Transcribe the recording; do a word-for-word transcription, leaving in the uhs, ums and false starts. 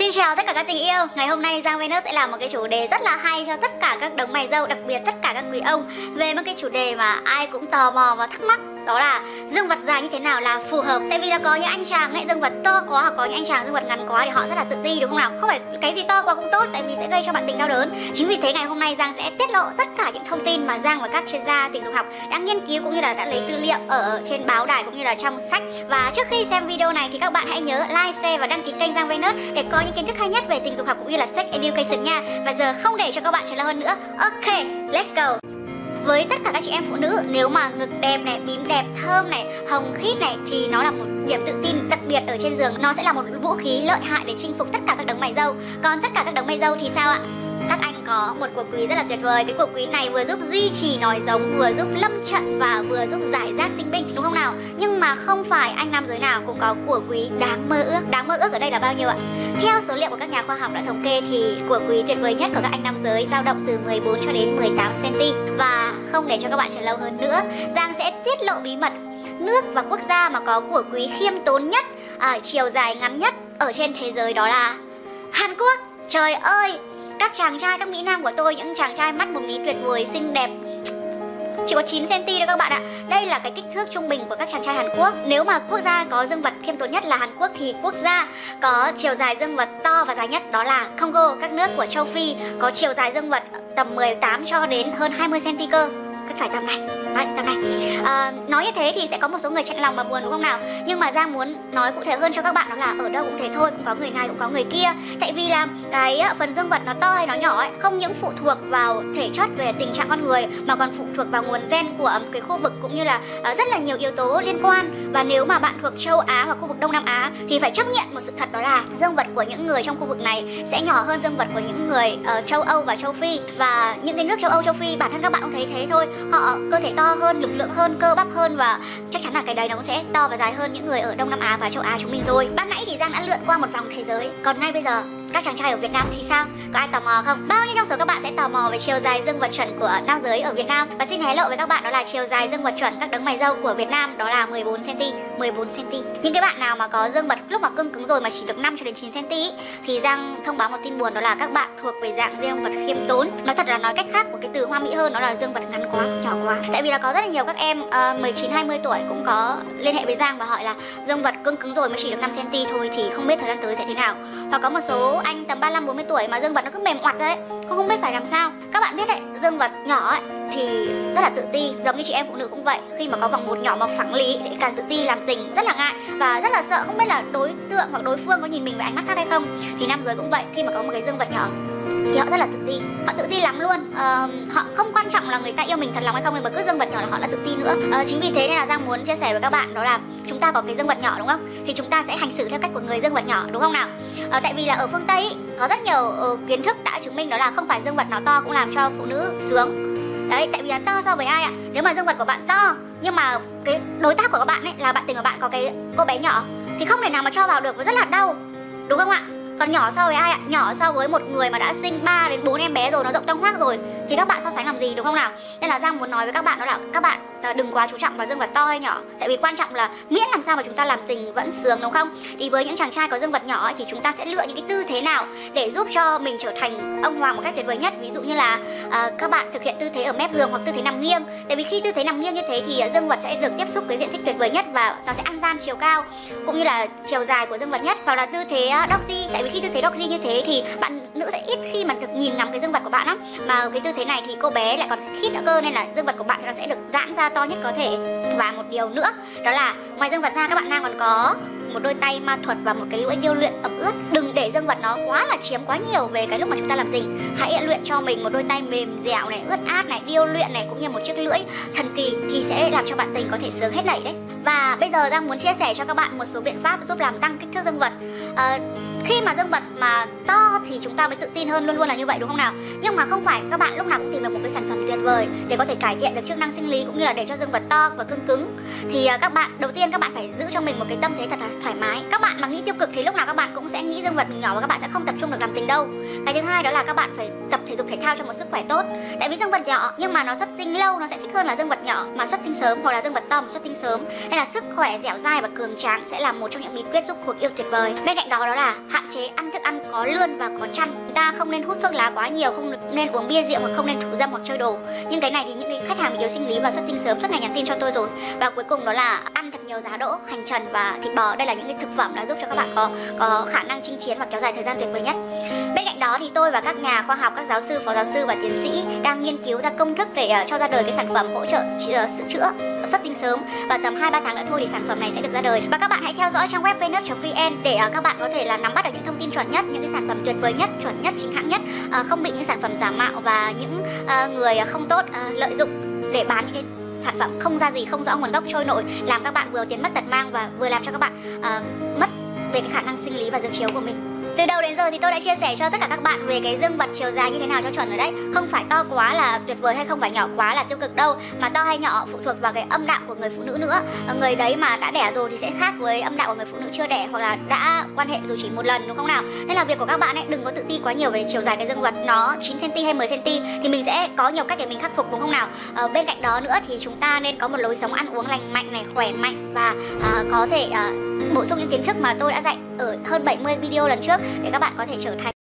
Xin chào tất cả các tình yêu. Ngày hôm nay Giang Venus sẽ làm một cái chủ đề rất là hay cho tất cả các đấng mày râu, đặc biệt tất cả các quý ông, về một cái chủ đề mà ai cũng tò mò và thắc mắc. Đó là dương vật dài như thế nào là phù hợp. Tại vì là có những anh chàng ấy dương vật to quá, hoặc có những anh chàng dương vật ngắn quá thì họ rất là tự ti, đúng không nào? Không phải cái gì to quá cũng tốt, tại vì sẽ gây cho bạn tình đau đớn. Chính vì thế ngày hôm nay Giang sẽ tiết lộ tất cả những thông tin mà Giang và các chuyên gia tình dục học đã nghiên cứu, cũng như là đã lấy tư liệu ở trên báo đài cũng như là trong sách. Và trước khi xem video này thì các bạn hãy nhớ like, share và đăng ký kênh Giang Venus để có những kiến thức hay nhất về tình dục học cũng như là sex education nha. Và giờ không để cho các bạn chờ lâu hơn nữa. Ok, let's go. Với tất cả các chị em phụ nữ, nếu mà ngực đẹp này, bím đẹp, thơm này, hồng khít này thì nó là một điểm tự tin đặc biệt ở trên giường. Nó sẽ là một vũ khí lợi hại để chinh phục tất cả các đấng mày râu. Còn tất cả các đấng mày râu thì sao ạ? Các anh có một của quý rất là tuyệt vời. Cái của quý này vừa giúp duy trì nói giống, vừa giúp lâm trận và vừa giúp giải rác tinh binh, đúng không nào? Nhưng mà không phải anh nam giới nào cũng có của quý đáng mơ ước. Đáng mơ ước ở đây là bao nhiêu ạ? Theo số liệu của các nhà khoa học đã thống kê thì của quý tuyệt vời nhất của các anh nam giới dao động từ mười bốn cho đến mười tám xăng-ti-mét. Và không để cho các bạn chờ lâu hơn nữa, Giang sẽ tiết lộ bí mật nước và quốc gia mà có của quý khiêm tốn nhất, à, chiều dài ngắn nhất ở trên thế giới, đó là Hàn Quốc. Trời ơi! Các chàng trai, các mỹ nam của tôi, những chàng trai mắt một mí tuyệt vời, xinh đẹp, chỉ có chín xăng-ti-mét thôi các bạn ạ. Đây là cái kích thước trung bình của các chàng trai Hàn Quốc. Nếu mà quốc gia có dương vật khiêm tốn nhất là Hàn Quốc thì quốc gia có chiều dài dương vật to và dài nhất đó là Congo. Các nước của châu Phi có chiều dài dương vật tầm mười tám cho đến hơn hai mươi xăng-ti-mét cơ. Cái phải tầm này. Đấy, tầm này. À, nói như thế thì sẽ có một số người chạnh lòng và buồn, đúng không nào? Nhưng mà Giang muốn nói cụ thể hơn cho các bạn, đó là ở đâu cũng thế thôi, cũng có người này cũng có người kia. Tại vì là cái phần dương vật nó to hay nó nhỏ ấy không những phụ thuộc vào thể chất về tình trạng con người, mà còn phụ thuộc vào nguồn gen của cái khu vực, cũng như là uh, rất là nhiều yếu tố liên quan. Và nếu mà bạn thuộc châu Á hoặc khu vực Đông Nam Á thì phải chấp nhận một sự thật, đó là dương vật của những người trong khu vực này sẽ nhỏ hơn dương vật của những người ở uh, châu Âu và châu Phi. Và những cái nước châu Âu, châu Phi bản thân các bạn cũng thấy thế thôi, họ cơ thể to hơn, lực lượng hơn, cơ bắp hơn, và chắc chắn là cái đấy nó cũng sẽ to và dài hơn những người ở Đông Nam Á và châu Á chúng mình rồi. Ban nãy thì Giang đã lượn qua một vòng thế giới, còn ngay bây giờ các chàng trai ở Việt Nam thì sao? Có ai tò mò không? Bao nhiêu trong số các bạn sẽ tò mò về chiều dài dương vật chuẩn của nam giới ở Việt Nam? Và xin hé lộ với các bạn, đó là chiều dài dương vật chuẩn các đấng mày râu của Việt Nam đó là mười bốn xăng-ti-mét. mười bốn xăng-ti-mét. Những cái bạn nào mà có dương vật lúc mà cưng cứng rồi mà chỉ được năm cho đến chín xăng-ti-mét thì Giang thông báo một tin buồn, đó là các bạn thuộc về dạng dương vật khiêm tốn. Nói thật là nói cách khác của cái từ hoa mỹ hơn, đó là dương vật ngắn quá, nhỏ quá. Tại vì là có rất là nhiều các em uh, mười chín hai mươi tuổi cũng có liên hệ với Giang và hỏi là dương vật cưng cứng rồi mà chỉ được năm xăng-ti-mét thôi thì không biết thời gian tới sẽ thế nào. Hoặc có một số anh tầm ba lăm bốn mươi tuổi mà dương vật nó cứ mềm oặt đấy, cũng không biết phải làm sao. Các bạn biết đấy, dương vật nhỏ ấy thì rất là tự ti, giống như chị em phụ nữ cũng vậy. Khi mà có vòng một nhỏ mà phẳng lý thì càng tự ti, làm tình rất là ngại và rất là sợ không biết là đối tượng hoặc đối phương có nhìn mình với ánh mắt khác hay không. Thì nam giới cũng vậy, khi mà có một cái dương vật nhỏ thì họ rất là tự ti, họ tự ti lắm luôn. ờ, Họ không quan trọng là người ta yêu mình thật lòng hay không, nhưng mà cứ dương vật nhỏ là họ là tự ti nữa. ờ, Chính vì thế nên là Giang muốn chia sẻ với các bạn, đó là chúng ta có cái dương vật nhỏ, đúng không? Thì chúng ta sẽ hành xử theo cách của người dương vật nhỏ, đúng không nào? ờ, Tại vì là ở phương Tây ý, có rất nhiều uh, kiến thức đã chứng minh đó là không phải dương vật nó to cũng làm cho phụ nữ sướng. Đấy, tại vì là to so với ai ạ? Nếu mà dương vật của bạn to nhưng mà cái đối tác của các bạn ấy là bạn tình của bạn có cái cô bé nhỏ thì không thể nào mà cho vào được và rất là đau, đúng không ạ? Còn nhỏ so với ai ạ? Nhỏ so với một người mà đã sinh ba đến bốn em bé rồi, nó rộng toang hoác rồi thì các bạn so sánh làm gì, đúng không nào? Nên là Giang muốn nói với các bạn đó là các bạn đừng quá chú trọng vào dương vật to hay nhỏ. Tại vì quan trọng là miễn làm sao mà chúng ta làm tình vẫn sướng, đúng không? Thì với những chàng trai có dương vật nhỏ ấy, thì chúng ta sẽ lựa những cái tư thế nào để giúp cho mình trở thành ông hoàng một cách tuyệt vời nhất. Ví dụ như là uh, các bạn thực hiện tư thế ở mép giường hoặc tư thế nằm nghiêng. Tại vì khi tư thế nằm nghiêng như thế thì uh, dương vật sẽ được tiếp xúc với diện tích tuyệt vời nhất và nó sẽ ăn gian chiều cao cũng như là chiều dài của dương vật nhất. Hoặc là tư thế uh, doggy. Tại vì khi tư thế doggy như thế thì bạn nữ sẽ ít khi mà được nhìn ngắm cái dương vật của bạn lắm. Mà cái tư thế này thì cô bé lại còn khít nữa cơ, nên là dương vật của bạn nó sẽ được giãn ra to nhất có thể. Và một điều nữa đó là ngoài dương vật ra, các bạn nam còn có một đôi tay ma thuật và một cái lưỡi điêu luyện ẩm ướt. Đừng để dương vật nó quá là chiếm quá nhiều về cái lúc mà chúng ta làm tình. Hãy luyện cho mình một đôi tay mềm dẻo này, ướt át này, điêu luyện này, cũng như một chiếc lưỡi thần kỳ thì sẽ làm cho bạn tình có thể sướng hết nảy đấy. Và bây giờ Giang muốn chia sẻ cho các bạn một số biện pháp giúp làm tăng kích thước dương vật. à, Khi mà dương vật mà to thì chúng ta mới tự tin hơn, luôn luôn là như vậy, đúng không nào? Nhưng mà không phải các bạn lúc nào cũng tìm được một cái sản phẩm tuyệt vời để có thể cải thiện được chức năng sinh lý cũng như là để cho dương vật to và cương cứng. Thì uh, các bạn đầu tiên các bạn phải giữ cho mình một cái tâm thế thật là thoải mái. Các bạn mà nghĩ tiêu cực thì lúc nào các bạn cũng sẽ nghĩ dương vật mình nhỏ và các bạn sẽ không tập trung được làm tình đâu. Cái thứ hai đó là các bạn phải tập thể dục thể thao cho một sức khỏe tốt. Tại vì dương vật nhỏ nhưng mà nó xuất tinh lâu nó sẽ thích hơn là dương vật nhỏ mà xuất tinh sớm, hoặc là dương vật to mà xuất tinh sớm. Nên là sức khỏe dẻo dai và cường tráng sẽ là một trong những bí quyết giúp cuộc yêu tuyệt vời. Bên cạnh đó đó là hạn chế ăn thức ăn có lươn và có chăn. Chúng ta không nên hút thuốc lá quá nhiều, không nên uống bia rượu, hoặc không nên thủ dâm hoặc chơi đồ. Nhưng cái này thì những cái khách hàng bị yếu sinh lý và xuất tinh sớm suốt ngày nhắn tin cho tôi rồi. Và cuối cùng đó là ăn thật nhiều giá đỗ, hành trần và thịt bò. Đây là những cái thực phẩm đã giúp cho các bạn có có khả năng chinh chiến và kéo dài thời gian tuyệt vời nhất. Bên cạnh đó thì tôi và các nhà khoa học, các giáo sư, phó giáo sư và tiến sĩ đang nghiên cứu ra công thức để uh, cho ra đời cái sản phẩm hỗ trợ uh, sự chữa xuất tinh sớm, và tầm hai ba tháng nữa thôi thì sản phẩm này sẽ được ra đời. Và các bạn hãy theo dõi trang web vnet chấm vn để uh, các bạn có thể là nắm bắt được những thông tin chuẩn nhất, những cái sản phẩm tuyệt vời nhất, chuẩn nhất, chính hãng nhất, uh, không bị những sản phẩm giả mạo và những uh, người không tốt uh, lợi dụng để bán những cái sản phẩm không ra gì, không rõ nguồn gốc, trôi nổi, làm các bạn vừa tiền mất tật mang và vừa làm cho các bạn uh, mất về cái khả năng sinh lý và dương chiếu của mình. Từ đầu đến giờ thì tôi đã chia sẻ cho tất cả các bạn về cái dương vật chiều dài như thế nào cho chuẩn rồi đấy. Không phải to quá là tuyệt vời hay không phải nhỏ quá là tiêu cực đâu, mà to hay nhỏ phụ thuộc vào cái âm đạo của người phụ nữ nữa. Người đấy mà đã đẻ rồi thì sẽ khác với âm đạo của người phụ nữ chưa đẻ hoặc là đã quan hệ dù chỉ một lần, đúng không nào? Nên là việc của các bạn ấy đừng có tự ti quá nhiều về chiều dài cái dương vật, nó chín xăng ti mét hay mười xăng ti mét thì mình sẽ có nhiều cách để mình khắc phục, đúng không nào? Ờ, bên cạnh đó nữa thì chúng ta nên có một lối sống ăn uống lành mạnh này, khỏe mạnh và uh, có thể uh, bổ sung những kiến thức mà tôi đã dạy ở hơn bảy mươi video lần trước để các bạn có thể trở thành